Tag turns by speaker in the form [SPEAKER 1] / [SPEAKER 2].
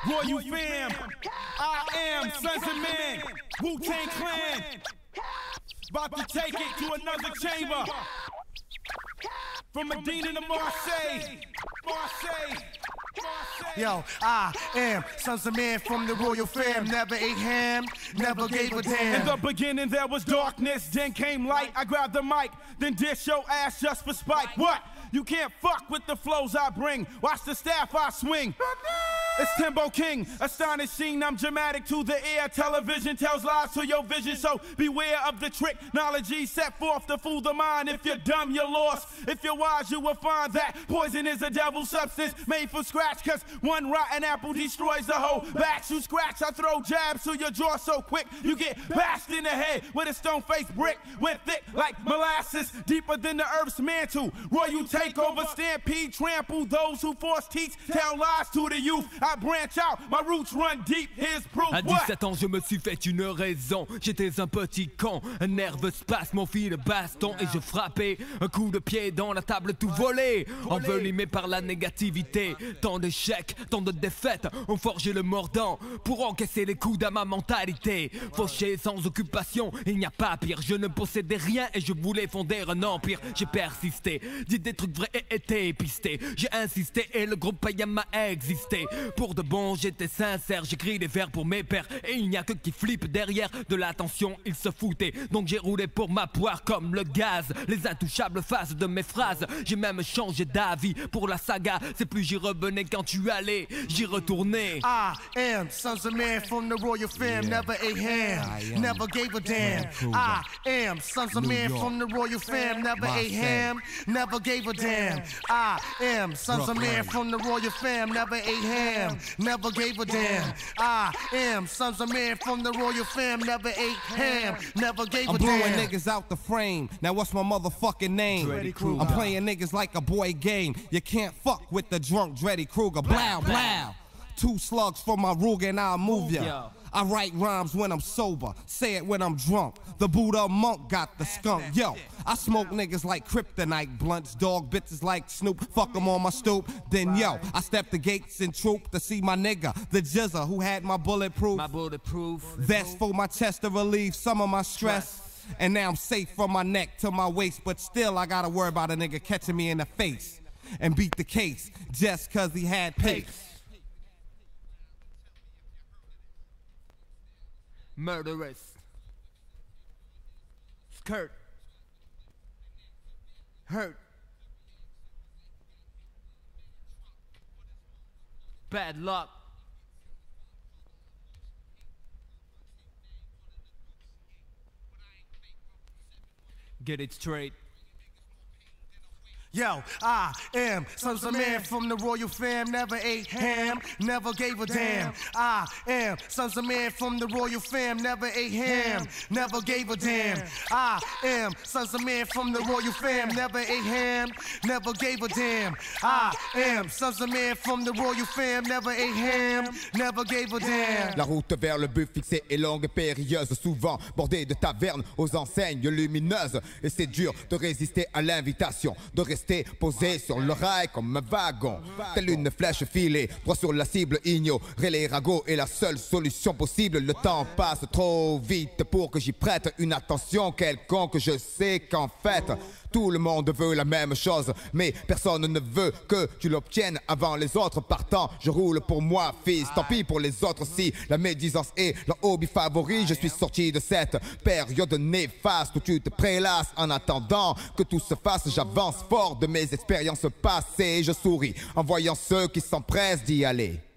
[SPEAKER 1] Royal fam, I am Sons of Man, Wu-Tang Clan. About to take it to another chamber. From Medina to Marseille.
[SPEAKER 2] Yo, I am Sons of Man from the Royal fam. Never ate ham, never gave a damn.
[SPEAKER 1] In the beginning there was darkness, then came light. I grabbed the mic, then dish your ass just for spite. What? You can't fuck with the flows I bring. Watch the staff I swing. It's Timbo King, astonishing, I'm dramatic to the ear. Television tells lies to your vision, so beware of the technology set forth to fool the mind. If you're dumb, you're lost. If you're wise, you will find that poison is a devil substance made from scratch. Cause one rotten apple destroys the whole batch. You scratch, I throw jabs to your jaw so quick you get bashed in the head with a stone-faced brick. Went thick like molasses, deeper than the earth's mantle. Royal takeover, stampede, trample those who force teach, tell lies to the youth. I branch out, my roots run deep, here's proof.
[SPEAKER 3] À 17 ans, je me suis fait une raison. J'étais un petit con, un nerveux spasme, mon fil de baston et je frappais un coup de pied dans la table tout volé. Envenimé par la négativité, tant d'échecs, tant de défaites ont forgé le mordant pour encaisser les coups à ma mentalité. Fauché sans occupation, il n'y a pas pire. Je ne possédais rien et je voulais fonder un empire. J'ai persisté, dit des trucs vrais et été pisté. J'ai insisté et le groupe Payam a existé. Pour de bon, j'étais sincère, j'écris des vers pour mes pères. Et il n'y a que qui flippe derrière de l'attention, ils se foutaient. Donc j'ai roulé pour ma poire comme le gaz. Les intouchables faces de mes phrases. J'ai même changé d'avis pour la saga. C'est plus j'y revenais quand tu allais, j'y retournais.
[SPEAKER 2] I am Sons of Man from the Royal fam. Never ate ham, never gave a damn. I am Sons of Man from the Royal fam. Never ate ham, never gave a damn. I am Sons of Man from the Royal fam. Never ate ham, never gave a damn. I am Sons of Man from the Royal fam. Never ate ham, never gave a damn.
[SPEAKER 4] I'm blowing niggas out the frame. Now what's my motherfucking name? I'm playing niggas like a boy game. You can't fuck with the drunk Dreddy Kruger. Blow, blow. 2 slugs for my Ruger and I'll move ya. I write rhymes when I'm sober, say it when I'm drunk. The Buddha monk got the skunk. Yo, I smoke niggas like kryptonite blunts, dog bitches like Snoop, fuck them on my stoop. Then yo, I step the gates and troop to see my nigga, the Jizza, who had my bulletproof vest for my chest to relieve some of my stress. And now I'm safe from my neck to my waist, but still I gotta worry about a nigga catching me in the face and beat the case just cause he had pace.
[SPEAKER 3] Murderous skirt hurt bad luck. Get it straight.
[SPEAKER 2] Yo, I am Sons of Man from the Royal fam. Never ate ham, never gave a damn. I am Sons of Man from the Royal fam. Never ate ham, never gave a damn. I am Sons of Man from the Royal fam. Never ate ham, never gave a damn. I am Sons of Man from the Royal fam. Never ate ham, never gave a damn.
[SPEAKER 5] La route vers le but fixée est longue et périlleuse, souvent bordée de tavernes aux enseignes lumineuses. Et c'est dur de résister à l'invitation, de rester posé sur le rail comme un wagon. Telle une flèche filée, droit sur la cible, ignorer les ragots est la seule solution possible. Le temps passe trop vite pour que j'y prête une attention quelconque. Je sais qu'en fait, tout le monde veut la même chose, mais personne ne veut que tu l'obtiennes avant les autres. Partant, je roule pour moi, fils. Tant pis pour les autres si la médisance est leur hobby favori. Je suis sorti de cette période néfaste où tu te prélasses en attendant que tout se fasse. J'avance fort de mes expériences passées. Je souris en voyant ceux qui s'empressent d'y aller.